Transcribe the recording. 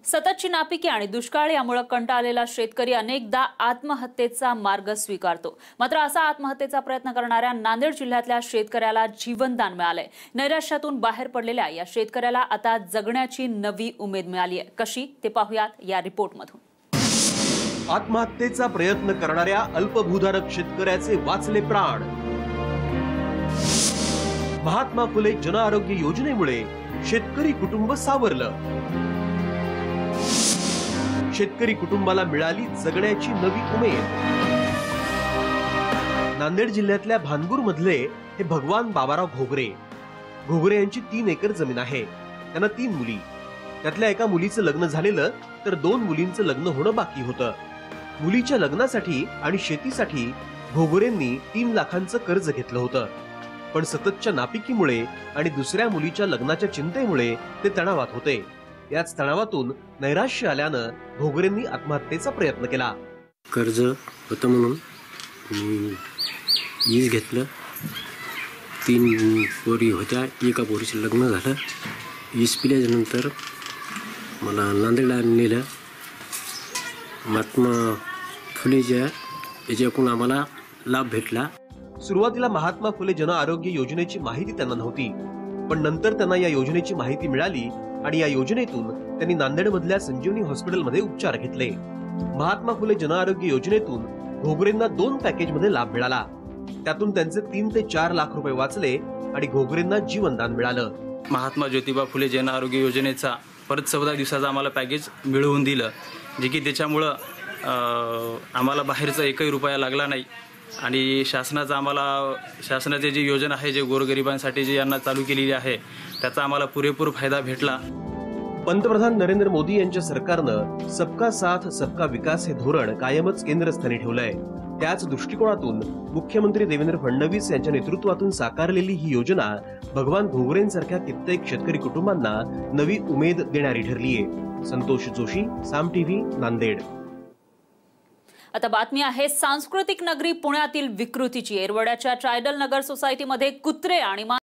सततची नापिकी आणि दुष्काळ यामुळे कंटाळलेला शेतकरी अनेकदा आत्महत्येचा मार्ग स्वीकारतो। मात्र असा आत्महत्येचा प्रयत्न करणाऱ्या नांदेड जिल्ह्यातल्या शेतकऱ्याला जीवनदान मिळालंय। नैराश्यातून बाहेर पडलेल्या या शेतकऱ्याला आता जगण्याची नवी उमेद मिळाली आहे। कशी ते पाहूयात या रिपोर्टमधून। आत्महत्येचा प्रयत्न करणाऱ्या अल्पभूधारक शेतकऱ्याचे वाचले प्राण। महात्मा फुले जन आरोग्य योजनेमुळे शेतकरी कुटुंब सावरलं। शेतकरी कुटुंबाला मिळाली जगण्याची नवी उमेद। नांदेड जिल्ह्यातल्या भानगूर मधले हे भगवान बाबाराव घोगरे। घोगरे यांची 3 एकर जमीन आहे। त्यांना 3 मुली, त्यातल्या एका मुलीचं लग्न झालेलं तर 2 मुलींचं लग्न होणं बाकी होतं। मुलीच्या लग्नासाठी आणि शेतीसाठी घोगरेंनी 3 लाखांचं कर्ज घेतलं होतं, पण सततच्या नापिकीमुळे आणि दुसऱ्या मुलीच्या लग्नाच्या चिंतेमुळे ते तणावात होते। याच तणावातून नैराश्य आल्यानं घोगरेंनी आत्महत्येचा प्रयत्न केला। कर्ज होतं म्हणून वीज घेतलं। 3 पोरी होत्या, एका पोरीचं लग्न झालं। वीज पिल्यानंतर मला नांदेडला नेलं। महात्मा फुलेच्या याच्याकडून आम्हाला लाभ भेटला। सुरुवातीला महात्मा फुले जन आरोग्य योजनेची माहिती त्यांना नव्हती, पण नंतर त्यांना या योजनेची माहिती मिळाली आणि या योजनेतून त्यांनी नांदेडमधल्या संजीवनी हॉस्पिटलमध्ये उपचार घेतले। महात्मा फुले जन आरोग्य योजनेतून घोगरेंना 2 पॅकेजमध्ये लाभ मिळाला। त्यातून त्यांचे 3 ते 4 लाख रुपये वाचले आणि घोगरेंना जीवनदान मिळालं। महात्मा ज्योतिबा फुले जन आरोग्य योजनेचा परत 14 दिवसाचा आम्हाला पॅकेज मिळवून दिलं, जे की त्याच्यामुळं आम्हाला बाहेरचा 1ही रुपया लागला नाही आणि शासनाचे जी योजना आहे, जे गोरगरिबांसाठी जी यांना चालू केलेली आहे, त्याचा आम्हाला पुरेपूर फायदा भेटला। पंतप्रधान नरेंद्र मोदी यांच्या सरकारनं सबका साथ सबका विकास हे धोरण कायमच केंद्रस्थानी ठेवलंय। त्याच दृष्टिकोनातून मुख्यमंत्री देवेंद्र फडणवीस यांच्या नेतृत्वातून साकारलेली ही योजना भगवान घोगरेंसारख्या कित्येक शेतकरी कुटुंबांना नवी उमेद देणारी ठरलीये। संतोष जोशी, साम टीव्ही, नांदेड। आता बातमी आहे सांस्कृतिक नगरी पुण्यातील विकृतीची। येरवड्याच्या ट्रायडल नगर सोसायटीमध्ये कुत्रे आणि